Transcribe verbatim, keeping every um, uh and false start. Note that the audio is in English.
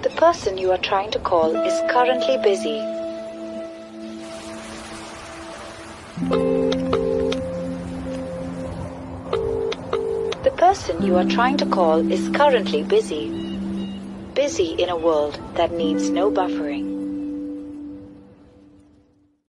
The person you are trying to call is currently busy. The person you are trying to call is currently busy. Busy in a world that needs no buffering.